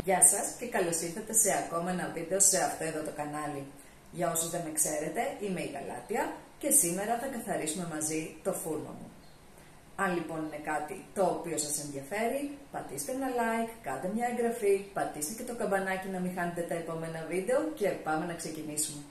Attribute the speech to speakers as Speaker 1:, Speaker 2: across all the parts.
Speaker 1: Γεια σας και καλώς ήρθατε σε ακόμα ένα βίντεο σε αυτό εδώ το κανάλι. Για όσους δεν με ξέρετε, είμαι η Γαλάτια και σήμερα θα καθαρίσουμε μαζί το φούρνο μου. Αν λοιπόν είναι κάτι το οποίο σας ενδιαφέρει, πατήστε ένα like, κάντε μια εγγραφή, πατήστε και το καμπανάκι να μην χάνετε τα επόμενα βίντεο και πάμε να ξεκινήσουμε.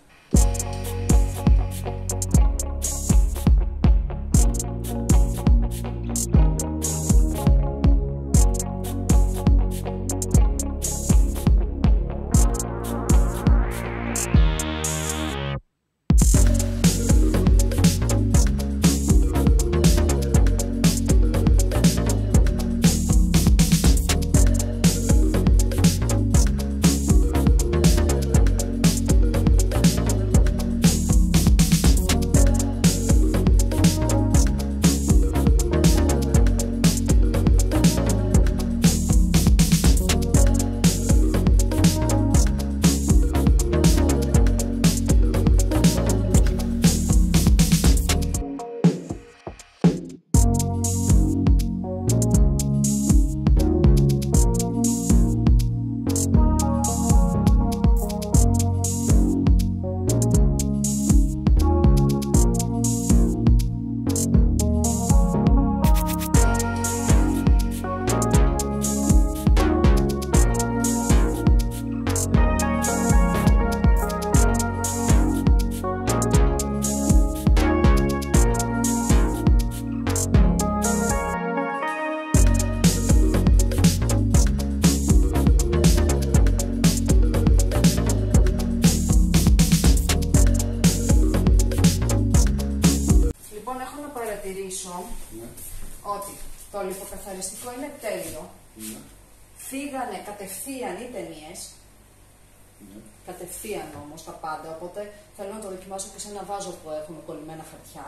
Speaker 1: Ότι το λιποκαθαριστικό είναι τέλειο. Φύγανε κατευθείαν οι ταινίες. Κατευθείαν όμως τα πάντα. Οπότε θέλω να το δοκιμάσω και σε ένα βάζο που έχουμε κολλημένα χαρτιά.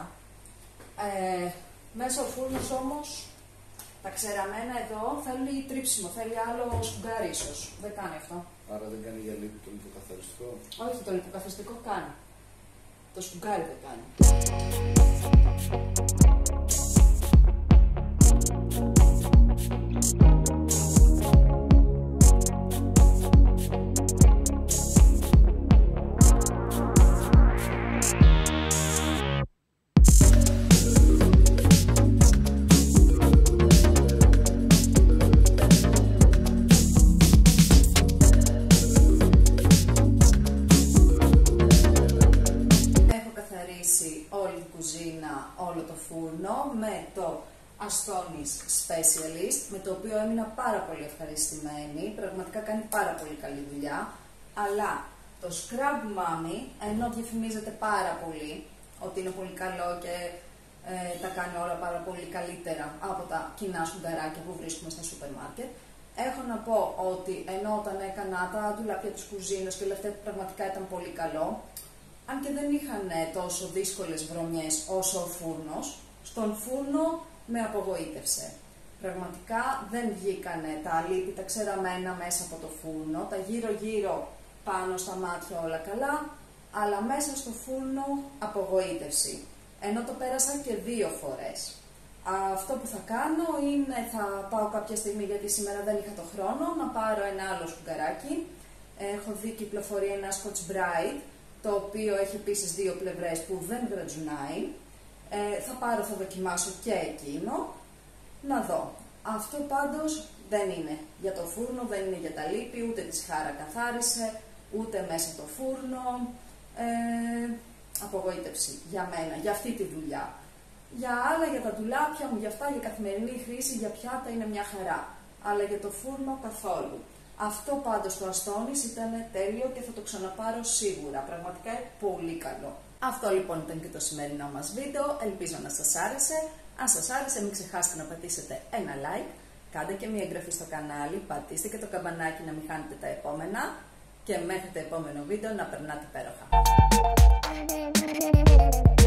Speaker 1: Μέσα ο φούρνος όμως, τα ξεραμένα εδώ θέλει τρίψιμο. Θέλει άλλο σφουγγάρι ίσως. Δεν κάνει αυτό.
Speaker 2: Άρα δεν κάνει για λίπη το λιποκαθαριστικό.
Speaker 1: Όχι, το λιποκαθαριστικό κάνει. Το σφουγγάρι δεν κάνει. Όλη την κουζίνα, όλο το φούρνο με το Astonis Specialist, με το οποίο έμεινα πάρα πολύ ευχαριστημένη. Πραγματικά κάνει πάρα πολύ καλή δουλειά. Αλλά το Scrub Mommy, ενώ διαφημίζεται πάρα πολύ ότι είναι πολύ καλό και τα κάνει όλα πάρα πολύ καλύτερα από τα κοινά σφουγγαράκια που βρίσκουμε στα σούπερ μάρκετ, έχω να πω ότι ενώ όταν έκανα τα ντουλάπια της κουζίνας και όλα αυτά πραγματικά ήταν πολύ καλό, αν και δεν είχαν τόσο δύσκολες βρωμιές όσο ο φούρνος, στον φούρνο με απογοήτευσε. Πραγματικά δεν βγήκανε τα λίπη, τα ξεραμένα μέσα από το φούρνο, τα γύρω-γύρω πάνω στα μάτια όλα καλά, αλλά μέσα στο φούρνο απογοήτευση. Ενώ το πέρασα και 2 φορές. Αυτό που θα κάνω είναι, θα πάω κάποια στιγμή, γιατί σήμερα δεν είχα το χρόνο, να πάρω ένα άλλο σφουγγαράκι. Έχω δει κυκλοφορεί ένα Scotch Brite, το οποίο έχει επίσης 2 πλευρές που δεν γρατζουνάει. Θα δοκιμάσω και εκείνο, να δω. Αυτό πάντως δεν είναι για το φούρνο, δεν είναι για τα λίπη, ούτε τη χάρα καθάρισε, ούτε μέσα το φούρνο. Απογοήτευση για μένα, για αυτή τη δουλειά. Για άλλα, για τα ντουλάπια μου, για αυτά, για καθημερινή χρήση, για πιάτα είναι μια χαρά. Αλλά για το φούρνο καθόλου. Αυτό πάντως το Astonis ήταν τέλειο και θα το ξαναπάρω σίγουρα. Πραγματικά πολύ καλό. Αυτό λοιπόν ήταν και το σημερινό μας βίντεο. Ελπίζω να σας άρεσε. Αν σας άρεσε, μην ξεχάσετε να πατήσετε ένα like. Κάντε και μια εγγραφή στο κανάλι. Πατήστε και το καμπανάκι να μην χάνετε τα επόμενα. Και μέχρι το επόμενο βίντεο να περνάτε υπέροχα.